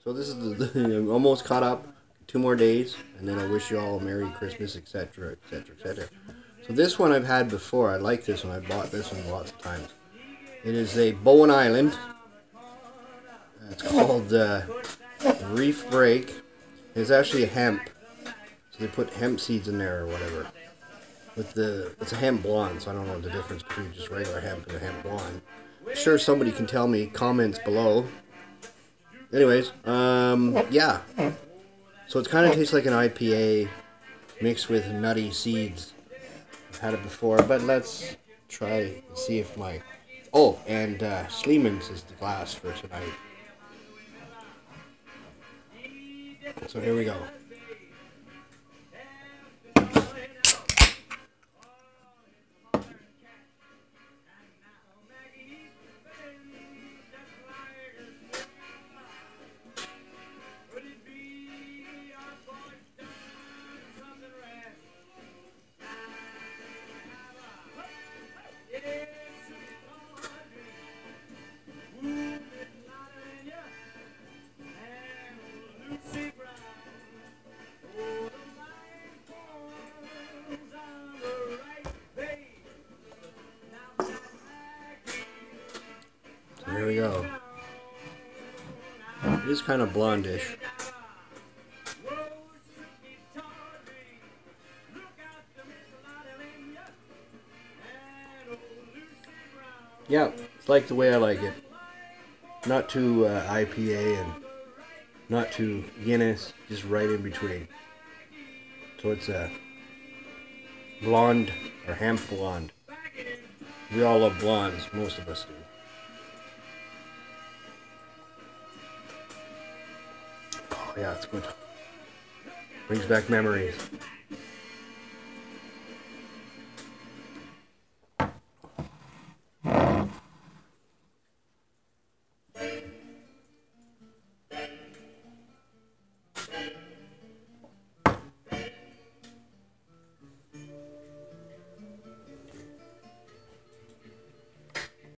So this is I'm almost caught up. 2 more days, and then I wish you all a Merry Christmas, etc., etc., etc. So this one I've had before. I like this one. I bought this one lots of times. It is a Bowen Island. It's called Reef Break. It's actually a hemp. So they put hemp seeds in there or whatever. It's a hemp blonde, so I don't know the difference between just regular hemp and a hemp blonde. I'm sure somebody can tell me. Comments below. Anyways, yeah. So it kind of tastes like an IPA mixed with nutty seeds. I've had it before, but let's try and see if my... Oh, and Sleeman's is the glass for tonight. So here we go. Here we go. It is kind of blondish. Yeah, it's like the way I like it. Not too IPA and not too Guinness, just right in between. So it's a blonde or hemp blonde. We all love blondes, most of us do. Oh yeah, it's good. Brings back memories.